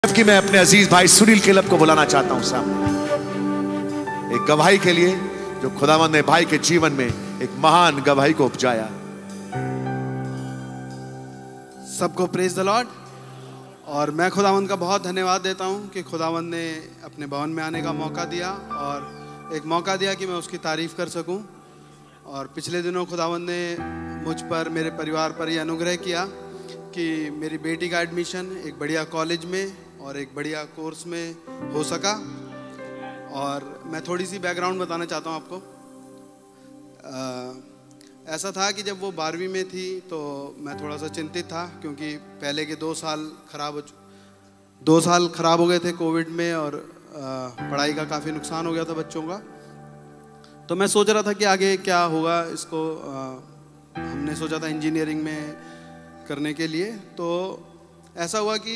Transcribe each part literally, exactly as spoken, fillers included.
कि मैं अपने अजीज भाई सुनील केलब को बुलाना चाहता हूं सामने एक गवाही के लिए, जो खुदावंद ने भाई के जीवन में एक महान गवाही को उपजाया। सबको प्रेज द लॉर्ड। और मैं खुदावंद का बहुत धन्यवाद देता हूं कि खुदावंद ने अपने भवन में आने का मौका दिया और एक मौका दिया कि मैं उसकी तारीफ कर सकूं। और पिछले दिनों खुदावंद ने मुझ पर, मेरे परिवार पर यह अनुग्रह किया कि मेरी बेटी का एडमिशन एक बढ़िया कॉलेज में और एक बढ़िया कोर्स में हो सका। और मैं थोड़ी सी बैकग्राउंड बताना चाहता हूँ आपको। आ, ऐसा था कि जब वो बारहवीं में थी तो मैं थोड़ा सा चिंतित था, क्योंकि पहले के दो साल खराब हो दो साल खराब हो गए थे कोविड में, और आ, पढ़ाई का काफ़ी नुकसान हो गया था बच्चों का। तो मैं सोच रहा था कि आगे क्या होगा इसको। आ, हमने सोचा था इंजीनियरिंग में करने के लिए। तो ऐसा हुआ कि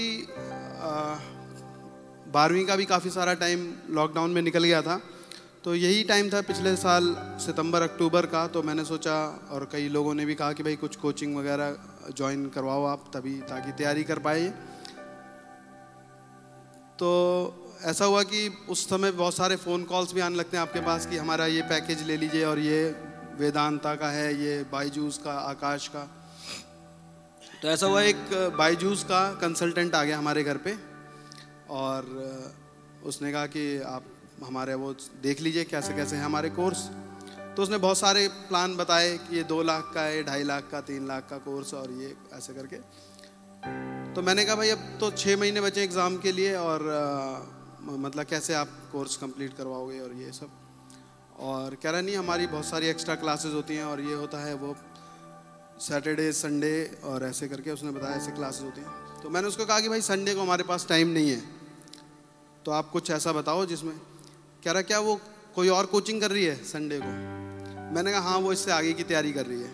बारहवीं का भी काफ़ी सारा टाइम लॉकडाउन में निकल गया था। तो यही टाइम था पिछले साल सितंबर अक्टूबर का। तो मैंने सोचा, और कई लोगों ने भी कहा कि भाई कुछ कोचिंग वगैरह ज्वाइन करवाओ आप, तभी ताकि तैयारी कर पाए। तो ऐसा हुआ कि उस समय बहुत सारे फ़ोन कॉल्स भी आने लगते हैं आपके पास कि हमारा ये पैकेज ले लीजिए, और ये वेदांता का है, ये बायजूस का, आकाश का। तो ऐसा हुआ, एक बायजूस का कंसल्टेंट आ गया हमारे घर पे, और उसने कहा कि आप हमारे वो देख लीजिए कैसे कैसे हैं हमारे कोर्स। तो उसने बहुत सारे प्लान बताए कि ये दो लाख का है, ढाई लाख का, तीन लाख का कोर्स, और ये ऐसे करके। तो मैंने कहा भाई अब तो छः महीने बचे एग्ज़ाम के लिए, और आ, मतलब कैसे आप कोर्स कंप्लीट करवाओगे और ये सब। और कह रहा नहीं, हमारी बहुत सारी एक्स्ट्रा क्लासेस होती हैं, और ये होता है वो सैटरडे संडे, और ऐसे करके उसने बताया ऐसे क्लासेस होती हैं। तो मैंने उसको कहा कि भाई संडे को हमारे पास टाइम नहीं है, तो आप कुछ ऐसा बताओ जिसमें। कह रहा क्या वो कोई और कोचिंग कर रही है संडे को? मैंने कहा हाँ, वो इससे आगे की तैयारी कर रही है।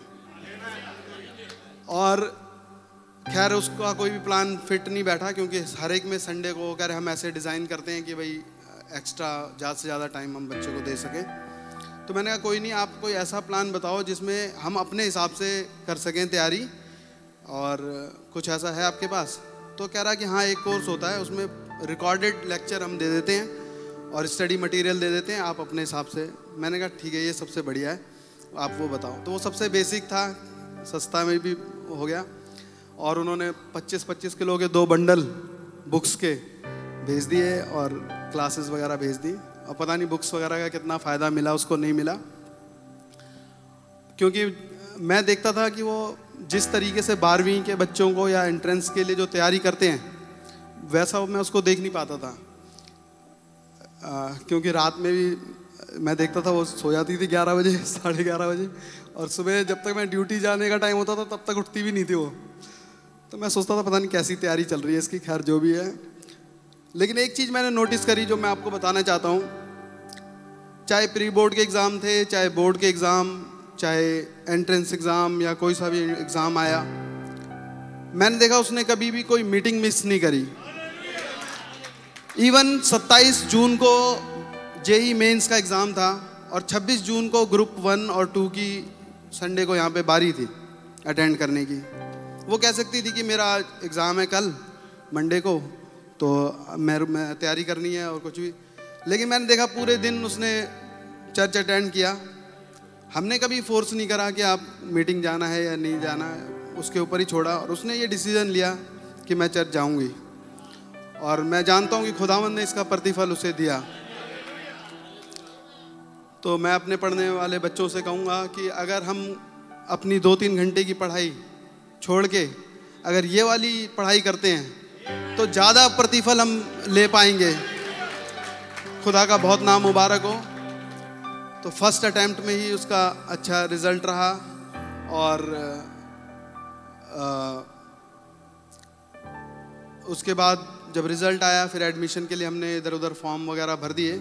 और खैर उसका कोई भी प्लान फिट नहीं बैठा, क्योंकि हर एक में संडे को कह रहे हम ऐसे डिज़ाइन करते हैं कि भाई एक्स्ट्रा ज़्यादा से ज़्यादा टाइम हम बच्चे को दे सकें। तो मैंने कहा कोई नहीं, आप कोई ऐसा प्लान बताओ जिसमें हम अपने हिसाब से कर सकें तैयारी, और कुछ ऐसा है आपके पास? तो कह रहा कि हाँ, एक कोर्स होता है, उसमें रिकॉर्डेड लेक्चर हम दे देते हैं और स्टडी मटेरियल दे देते हैं, आप अपने हिसाब से। मैंने कहा ठीक है, ये सबसे बढ़िया है, आप वो बताओ। तो वो सबसे बेसिक था, सस्ता में भी हो गया। और उन्होंने पच्चीस पच्चीस किलो के दो बंडल बुक्स के भेज दिए और क्लासेस वगैरह भेज दी। और पता नहीं बुक्स वगैरह का कितना फ़ायदा मिला उसको, नहीं मिला। क्योंकि मैं देखता था कि वो जिस तरीके से बारहवीं के बच्चों को या एंट्रेंस के लिए जो तैयारी करते हैं, वैसा मैं उसको देख नहीं पाता था। आ, क्योंकि रात में भी मैं देखता था वो सो जाती थी ग्यारह बजे, साढ़े ग्यारह बजे, और सुबह जब तक मैं ड्यूटी जाने का टाइम होता था तब तक उठती भी नहीं थी वो। तो मैं सोचता था पता नहीं कैसी तैयारी चल रही है इसकी। खैर जो भी है, लेकिन एक चीज़ मैंने नोटिस करी जो मैं आपको बताना चाहता हूँ। चाहे प्री बोर्ड के एग्ज़ाम थे, चाहे बोर्ड के एग्ज़ाम, चाहे एंट्रेंस एग्ज़ाम या कोई सा भी एग्ज़ाम आया, मैंने देखा उसने कभी भी कोई मीटिंग मिस नहीं करी। इवन सत्ताईस जून को जेई मेंस का एग्ज़ाम था, और छब्बीस जून को ग्रुप वन और टू की संडे को यहाँ पे बारी थी अटेंड करने की। वो कह सकती थी कि मेरा एग्ज़ाम है कल मंडे को, तो मैं मैं तैयारी करनी है और कुछ भी। लेकिन मैंने देखा पूरे दिन उसने चर्च अटेंड किया। हमने कभी फोर्स नहीं करा कि आप मीटिंग जाना है या नहीं जाना है, उसके ऊपर ही छोड़ा। और उसने ये डिसीजन लिया कि मैं चर्च जाऊंगी, और मैं जानता हूँ कि खुदावंद ने इसका प्रतिफल उसे दिया। तो मैं अपने पढ़ने वाले बच्चों से कहूँगा कि अगर हम अपनी दो तीन घंटे की पढ़ाई छोड़ के अगर ये वाली पढ़ाई करते हैं तो ज़्यादा प्रतिफल हम ले पाएंगे। खुदा का बहुत नाम मुबारक हो। तो फर्स्ट अटेम्प्ट में ही उसका अच्छा रिज़ल्ट रहा, और आ, उसके बाद जब रिज़ल्ट आया फिर एडमिशन के लिए हमने इधर उधर फॉर्म वगैरह भर दिए।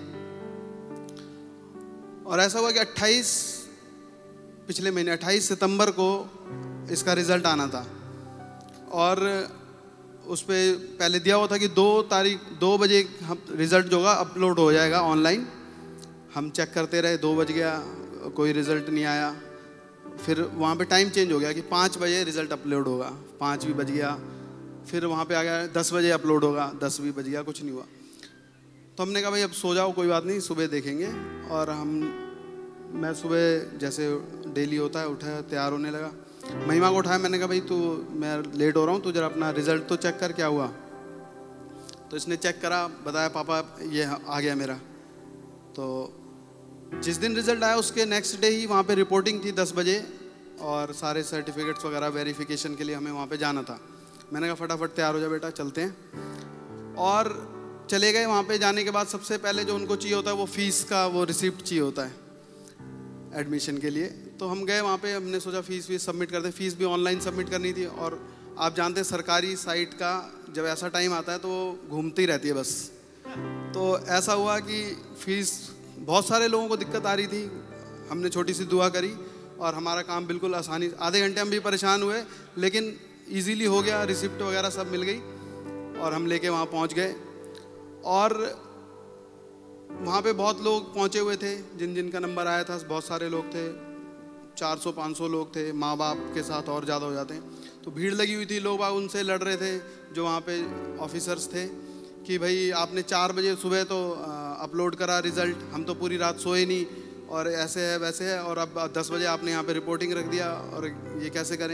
और ऐसा हुआ कि अट्ठाईस पिछले महीने अट्ठाईस सितंबर को इसका रिज़ल्ट आना था, और उस पर पहले दिया हुआ था कि दो तारीख दो बजे हम रिज़ल्ट जो होगा अपलोड हो जाएगा ऑनलाइन। हम चेक करते रहे, दो बज गया, कोई रिज़ल्ट नहीं आया। फिर वहाँ पे टाइम चेंज हो गया कि पाँच बजे रिज़ल्ट अपलोड होगा, पाँच भी बज गया, फिर वहाँ पे आ गया दस बजे अपलोड होगा, दस भी बज गया, कुछ नहीं हुआ। तो हमने कहा भाई अब सो जाओ, कोई बात नहीं, सुबह देखेंगे। और हम मैं सुबह जैसे डेली होता है उठा, तैयार होने लगा। महिमा को उठाया, मैंने कहा भाई तू, मैं लेट हो रहा हूँ, तू जरा अपना रिजल्ट तो चेक कर क्या हुआ। तो इसने चेक करा, बताया पापा ये आ गया मेरा। तो जिस दिन रिजल्ट आया उसके नेक्स्ट डे ही वहाँ पे रिपोर्टिंग थी दस बजे, और सारे सर्टिफिकेट्स वगैरह वेरिफिकेशन के लिए हमें वहाँ पे जाना था। मैंने कहा फटाफट तैयार हो जा बेटा, चलते हैं। और चले गए। वहाँ पे जाने के बाद सबसे पहले जो उनको चाहिए होता है वो फीस का वो रिसिप्ट चाहिए होता है एडमिशन के लिए। तो हम गए वहाँ पे, हमने सोचा फ़ीस वीस सबमिट कर दे। फ़ीस भी ऑनलाइन सबमिट करनी थी, और आप जानते हैं सरकारी साइट का जब ऐसा टाइम आता है तो वो घूमती रहती है बस। तो ऐसा हुआ कि फ़ीस बहुत सारे लोगों को दिक्कत आ रही थी। हमने छोटी सी दुआ करी और हमारा काम बिल्कुल आसानी, आधे घंटे हम भी परेशान हुए लेकिन ईजीली हो गया। रिसिप्ट वगैरह सब मिल गई और हम लेके वहाँ पहुँच गए। और वहाँ पे बहुत लोग पहुँचे हुए थे, जिन जिन का नंबर आया था बहुत सारे लोग थे, चार सौ पाँच सौ लोग थे, माँ बाप के साथ और ज़्यादा हो जाते हैं। तो भीड़ लगी हुई थी, लोग बाग उनसे लड़ रहे थे जो वहाँ पे ऑफिसर्स थे कि भाई आपने चार बजे सुबह तो अपलोड करा रिज़ल्ट, हम तो पूरी रात सोए नहीं, और ऐसे है वैसे है, और अब दस बजे आपने यहाँ पे रिपोर्टिंग रख दिया, और ये कैसे करें।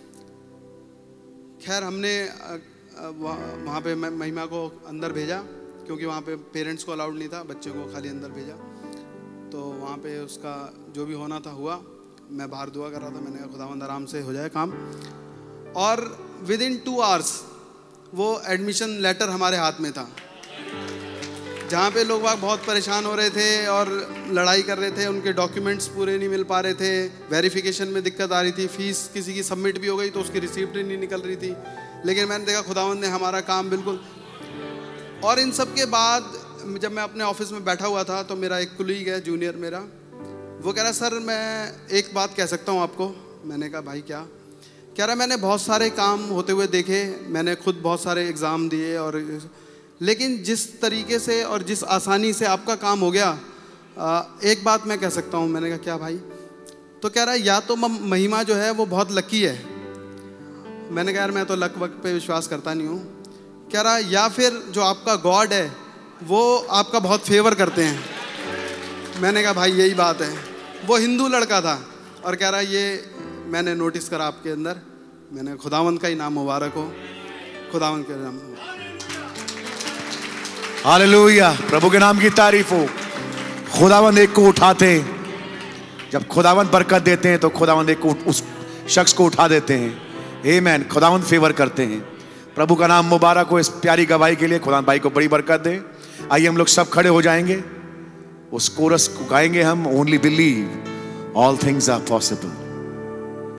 खैर हमने वहाँ पे महिमा को अंदर भेजा, क्योंकि वहाँ पे पेरेंट्स को अलाउड नहीं था, बच्चे को खाली अंदर भेजा। तो वहाँ पे उसका जो भी होना था हुआ। मैं बाहर दुआ कर रहा था, मैंने कहा खुदावंद आराम से हो जाए काम। और विद इन टू आवर्स वो एडमिशन लेटर हमारे हाथ में था। जहाँ पे लोग बाग बहुत परेशान हो रहे थे और लड़ाई कर रहे थे, उनके डॉक्यूमेंट्स पूरे नहीं मिल पा रहे थे, वेरिफिकेशन में दिक्कत आ रही थी, फ़ीस किसी की सबमिट भी हो गई तो उसकी रिसिप्ट ही नहीं निकल रही थी। लेकिन मैंने देखा खुदावंद ने हमारा काम बिल्कुल। और इन सब के बाद जब मैं अपने ऑफिस में बैठा हुआ था तो मेरा एक कुलीग है, जूनियर मेरा, वो कह रहा सर मैं एक बात कह सकता हूँ आपको। मैंने कहा भाई क्या? कह रहा मैंने बहुत सारे काम होते हुए देखे, मैंने खुद बहुत सारे एग्ज़ाम दिए, और लेकिन जिस तरीके से और जिस आसानी से आपका काम हो गया, एक बात मैं कह सकता हूँ। मैंने कहा क्या भाई? तो कह रहा या तो महिमा जो है वो बहुत लकी है। मैंने कहा यार मैं तो लक वक्त पे विश्वास करता नहीं हूँ। कह रहा या फिर जो आपका गॉड है वो आपका बहुत फेवर करते हैं। मैंने कहा भाई यही बात है। वो हिंदू लड़का था और कह रहा ये मैंने नोटिस करा आपके अंदर। मैंने खुदावंद का ही नाम मुबारक हो, खुदावंद के नाम। हालेलुया, प्रभु के नाम की तारीफ हो। खुदावंद एक को उठाते, जब खुदावंद बरकत देते हैं तो खुदावंद एक को उस शख्स को उठा देते हैं। आमीन। खुदावंद फेवर करते हैं। प्रभु का नाम मुबारक हो इस प्यारी गवाही के लिए। खुदावंद भाई को बड़ी बरकत दे। आइए हम लोग सब खड़े हो जाएंगे, उस कोरस को गाएंगे हम, only believe all things are possible.